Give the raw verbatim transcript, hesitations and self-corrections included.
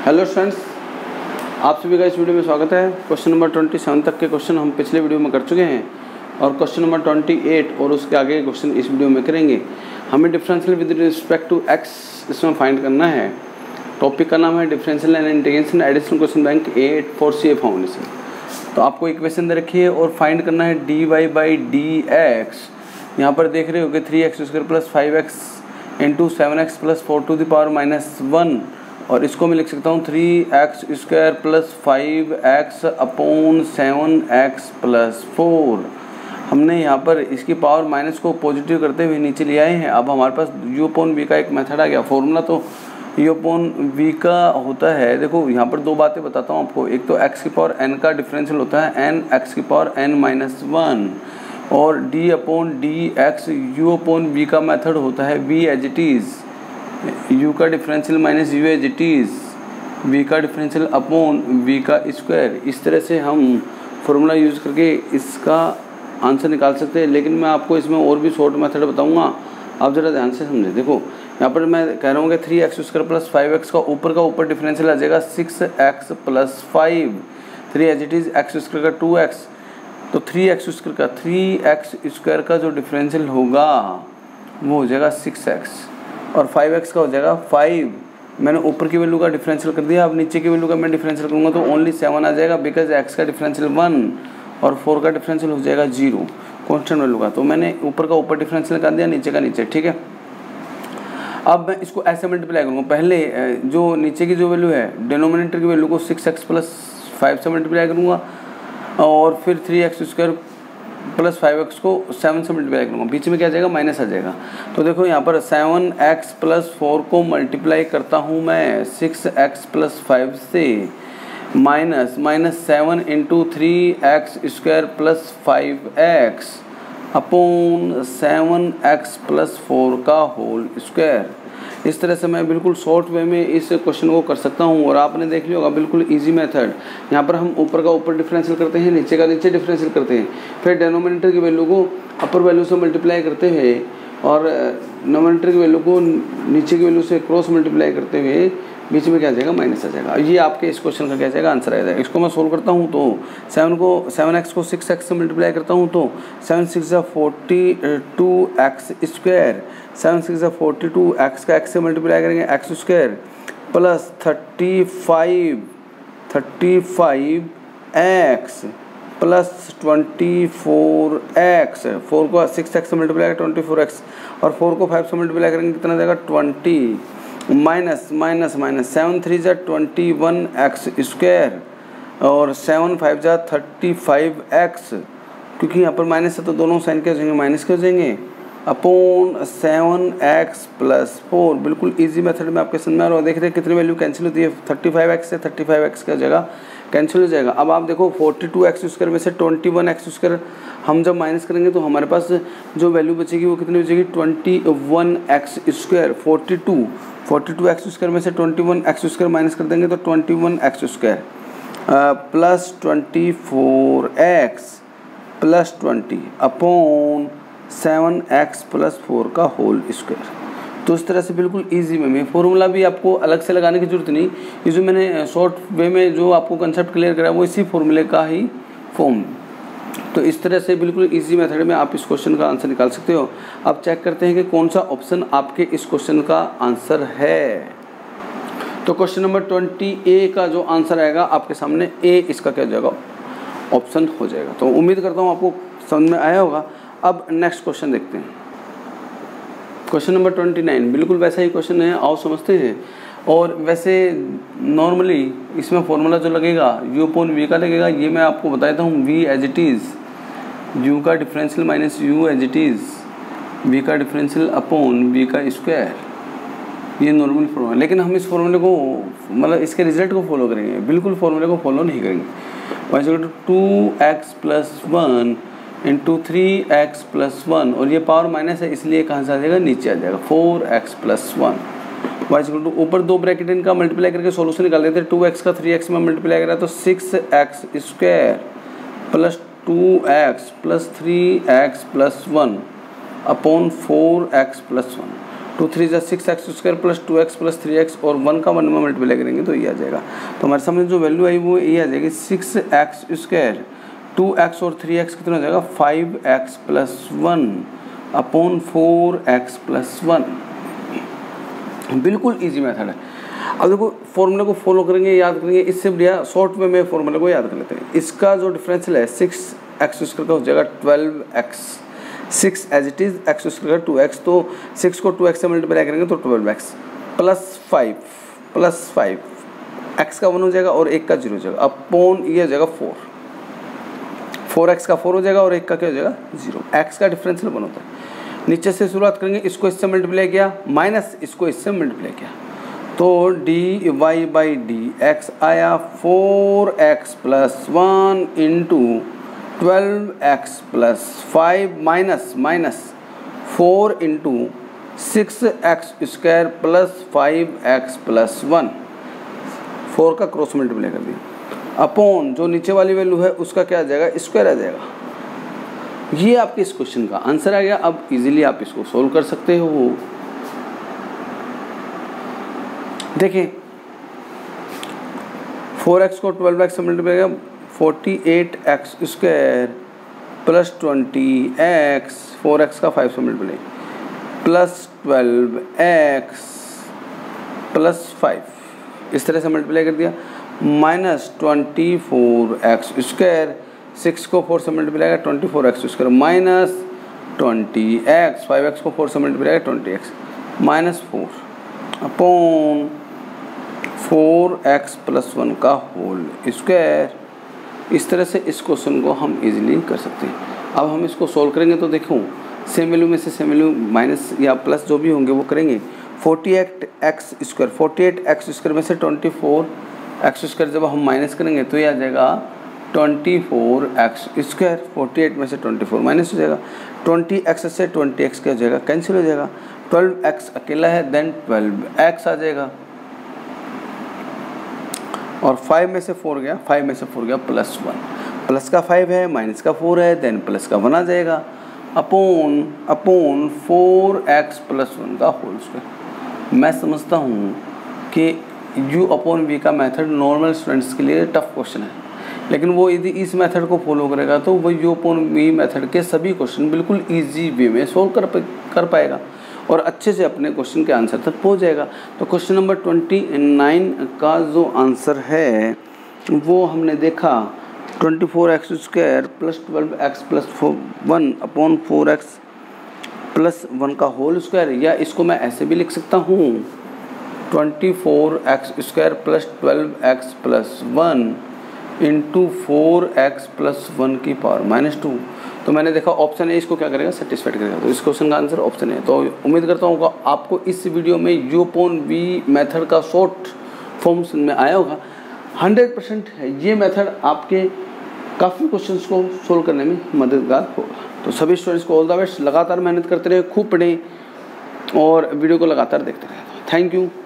Hello students, आप सभी का इस वीडियो में स्वागत है। क्वेश्चन नंबर सत्ताईस तक के क्वेश्चन हम पिछले वीडियो में कर चुके हैं और क्वेश्चन नंबर अट्ठाईस और उसके आगे के क्वेश्चन इस वीडियो में करेंगे। हमें differential with respect to x इसमें फाइंड करना है। टॉपिक का नाम है differential and integration additional question bank at four C A foundation. तो आपको इक्वेशन दे रखी है और फाइंड करना है d y by d x. यहाँ पर देख रहे हो कि three x square plus five x into seven x plus four to the power minus one, और इसको मैं लिख सकता हूँ three x square plus five x upon seven x plus four. हमने यहाँ पर इसकी पावर माइनस को पॉजिटिव करते हुए नीचे ले आए हैं। अब हमारे पास यू अपॉन वी का एक मेथड आ गया। फॉर्मूला तो यू अपॉन वी का होता है, देखो यहाँ पर दो बातें बताता हूँ आपको। एक तो एक्स की पावर एन का डिफरेंशियल होता है एन एक्स की पावर एन माइनस वन, और d upon d x u upon v का मेथड होता है v as it is, u का differential minus u as it is, v का डिफरेंशियल अपॉन v का स्क्वायर। इस तरह से हम फॉर्मूला यूज़ करके इसका आंसर निकाल सकते हैं। लेकिन मैं आपको इसमें और भी शॉर्ट मेथड बताऊंगा, आप ज़रा ध्यान से समझें। देखो यहाँ पर मैं कह रहा हूँ कि three x square plus five x का ऊपर का ऊपर डिफरेंशियल आ जाएगा six x plus five, three as it is x square का टू एक्स, तो थ्री एक्स स्क्वायर का थ्री एक्स स्क्वायर का जो डिफरेंशियल होगा वो हो जाएगा सिक्स एक्स और फाइव एक्स का हो जाएगा फाइव। मैंने ऊपर की वैल्यू का डिफरेंशियल कर दिया, अब नीचे की वैल्यू का मैं डिफरेंशियल करूँगा तो ओनली सेवन आ जाएगा, बिकॉज एक्स का डिफरेंशियल वन और फोर का डिफरेंशियल हो जाएगा जीरो कॉन्स्टेंट वैल्यू का। तो मैंने ऊपर का ऊपर डिफरेंशियल कर दिया, नीचे का नीचे, ठीक है। अब मैं इसको ऐसे मल्टीप्लाई करूँगा। पहले जो नीचे की जो वैल्यू है डिनोमिनेटर की वैल्यू को सिक्स एक्स प्लस फाइव से मल्टीप्लाई करूँगा और फिर three x square plus five x को सेवन से मल्टीप्लाई करूँगा। बीच में क्या आ जाएगा, माइनस आ जाएगा। तो देखो यहाँ पर सेवन एक्स प्लस फोर को मल्टीप्लाई करता हूँ मैं सिक्स एक्स प्लस फाइव से, minus minus seven into three x square plus five x upon seven x plus four का होल स्क्वायर। इस तरह से मैं बिल्कुल शॉर्ट वे में इस क्वेश्चन को कर सकता हूँ और आपने देख लिया होगा बिल्कुल इजी मेथड। यहाँ पर हम ऊपर का ऊपर डिफरेंशियल करते हैं, नीचे का नीचे डिफरेंशियल करते हैं, फिर डिनोमिनेटर की वैल्यू को अपर वैल्यू से मल्टीप्लाई करते हुए और डिनोमिनेटर की वैल्यू को नीचे की वैल्यू से क्रॉस मल्टीप्लाई करते हुए बीच में क्या आ जाएगा, माइनस आ जाएगा। ये आपके इस क्वेश्चन का क्या जाएगा, आंसर आ जाएगा। इसको मैं सोल्व करता हूँ तो सेवन को सेवन एक्स को सिक्स एक्स से मल्टीप्लाई करता हूँ तो सेवन सिक्स ज़ा forty two x square, seven six ज़ा फोर्टी टू एक्स का एक्स से मल्टीप्लाई करेंगे x square plus thirty five thirty five x plus twenty four x, four को सिक्स एक्स से मल्टीप्लाई करेंगे ट्वेंटी फोर एक्स और four को five से मल्टीप्लाई करेंगे कितना जाएगा twenty, minus minus minus seven three जा ट्वेंटी वन एक्स स्क्वायर और सेवन फाइव जा थर्टी फाइव एक्स, क्योंकि यहाँ पर माइनस है तो दोनों साइन के हो जाएंगे, माइनस के हो जाएंगे, upon seven x plus four. बिल्कुल इजी मेथड में आपके समझ में आ रहा है। देखते हैं कितनी वैल्यू कैंसिल होती है, थर्टी फाइव एक्स से थर्टी फाइव एक्स का जगह कैंसिल हो जाएगा। अब आप देखो फोर्टी टू एक्स स्क्वायर में से ट्वेंटी वन एक्स स्क्वायर हम जब माइनस करेंगे तो हमारे पास जो वैल्यू बचेगी वो कितनी बचेगी, twenty one x square. Forty two forty two x square में से twenty one x square minus कर देंगे तो twenty one x square plus twenty four x plus twenty upon seven x plus four का होल स्क्वायर। तो इस तरह से बिल्कुल इजी वे में, फॉर्मूला भी आपको अलग से लगाने की जरूरत नहीं। ये जो मैंने शॉर्ट वे में जो आपको कंसेप्ट क्लियर करा वो इसी फॉर्मूले का ही फॉर्म। तो इस तरह से बिल्कुल इजी मेथड में आप इस क्वेश्चन का आंसर निकाल सकते हो। अब चेक करते हैं कि कौन सा ऑप्शन आपके इस क्वेश्चन का आंसर है। तो क्वेश्चन नंबर ट्वेंटी ए का जो आंसर आएगा आपके सामने, ए इसका क्या हो जाएगा, ऑप्शन हो जाएगा। तो उम्मीद करता हूँ आपको समझ में आया होगा। अब नेक्स्ट क्वेश्चन देखते हैं। क्वेश्चन नंबर ट्वेंटी नाइन बिल्कुल वैसा ही क्वेश्चन है, आओ समझते हैं। और वैसे नॉर्मली इसमें फॉर्मूला जो लगेगा यू अपॉन वी का लगेगा, ये मैं आपको बताता हूँ v as it is, u का differential minus u as it is, v का डिफरेंशियल अपॉन वी का स्क्वायर, ये नॉर्मल फॉर्मूला। लेकिन हम इस फॉर्मूले को मतलब इसके रिजल्ट को फॉलो करेंगे, बिल्कुल फॉर्मूले को फॉलो नहीं करेंगे। वैसे two x plus one into three x plus one, और ये पावर माइनस है इसलिए कहाँ से आ जाएगा, नीचे आ जाएगा, four x plus one. Y equal to ऊपर दो ब्रैकेट इनका मल्टीप्लाई करके सॉल्यूशन निकाल देते हैं। टू एक्स का थ्री एक्स में मल्टीप्लाई करा तो six x square plus two x plus three x plus one upon four x plus one. Two three जा six x square plus two x plus three x और one का one में multiply करेंगे तो ये आ जाएगा। तो हमारे सामने जो वैल्यू आई वो ये आ जाएगी six x square, two x और थ्री एक्स कितना हो जाएगा five x plus one upon four x plus one. बिल्कुल ईजी मेथड है। अब देखो फॉर्मूले को फॉलो करेंगे, याद करेंगे, इससे बढ़िया शॉर्ट वे में फॉर्मूले को याद कर लेते हैं। इसका जो डिफरेंशियल है सिक्स एक्स स्क्वायर का हो जाएगा twelve x, six as it is x square two x, तो सिक्स को टू एक्स से मल्टीप्लाई करेंगे तो twelve x plus five plus five x का वन हो जाएगा और एक का जीरो हो जाएगा अपॉन ये हो जाएगा फोर, फोर एक्स का फोर हो जाएगा और एक का क्या हो जाएगा जीरो। एक्स का डिफरेंशियल वन होता है। नीचे से शुरुआत करेंगे, इसको इससे मल्टीप्लाई किया माइनस इसको इससे मल्टीप्लाई किया तो d y by d x आया four x plus one into twelve x plus five minus minus four into six x square plus five x plus one, four का क्रॉस मल्टीप्लाई कर दिया upon जो नीचे वाली value है उसका क्या आ जाएगा स्क्वायर आ जाएगा। ये आपके इस क्वेश्चन का आंसर आ गया। अब इजीली आप इसको सोल्व कर सकते हो। देखिए फोर एक्स को ट्वेल्व एक्स से मल्टीप्लाई किया forty eight x square plus twenty x, four x का फाइव से multiply plus twelve x plus five, इस तरह से मल्टीप्लाई कर दिया minus twenty four x square, six को फोर से मल्टीप्लाई किया twenty four x square minus twenty x, five x को फोर से मल्टीप्लाई किया twenty x minus four upon four x plus one का होल स्क्वायर। इस तरह से इस क्वेश्चन को हम इजीली कर सकते हैं। अब हम इसको सॉल्व करेंगे तो देखो सेम वैल्यू में से सेम वैल्यू माइनस या प्लस जो भी होंगे वो करेंगे। Forty eight x square, forty eight x square में से ट्वेंटी फोर एक्स स्क्वायर जब हम माइनस करेंगे तो ये आ जाएगा twenty four x square, forty eight में से ट्वेंटी फोर माइनस हो जाएगा, ट्वेंटी एक्स से ट्वेंटी एक्स क्या हो जाएगा कैंसिल हो जाएगा, ट्वेल्व एक्स अकेला है देन ट्वेल्व एक्स आ जाएगा और फाइव में से फोर गया, फाइव में से फोर गया प्लस वन, प्लस का फाइव है माइनस का फोर है देन प्लस का वन आ जाएगा upon upon four x plus one का होल स्क्वायर। मैं समझता हूँ कि यू अपॉन वी का मेथड नॉर्मल स्टूडेंट्स के लिए टफ क्वेश्चन है, लेकिन वो यदि इस मेथड को फॉलो करेगा तो वो यू अपॉन वी मेथड के सभी क्वेश्चन बिल्कुल ईजी वे में सोल्व कर कर पाएगा और अच्छे से अपने क्वेश्चन के आंसर तक पहुंच जाएगा। तो क्वेश्चन नंबर ट्वेंटी नाइन का जो आंसर है वो हमने देखा twenty four x square plus twelve x plus one upon four x plus one का होल स्क्वायर, या इसको मैं ऐसे भी लिख सकता हूँ twenty four x square plus twelve x plus one into four x plus one की पावर माइनस टू। तो मैंने देखा ऑप्शन ए इसको क्या करेगा सेटिस्फाइड करेगा, तो इस क्वेश्चन का आंसर ऑप्शन है। तो उम्मीद करता हूँ आपको इस वीडियो में यू अपॉन वी मेथड का शॉर्ट फॉर्म में आया होगा। हंड्रेड परसेंट ये मेथड आपके काफ़ी क्वेश्चंस को सोल्व करने में मददगार होगा। तो सभी स्टूडेंट्स को ऑल द बेस्ट, लगातार मेहनत करते रहे, खूब पढ़ें और वीडियो को लगातार देखते रहें। Thank you.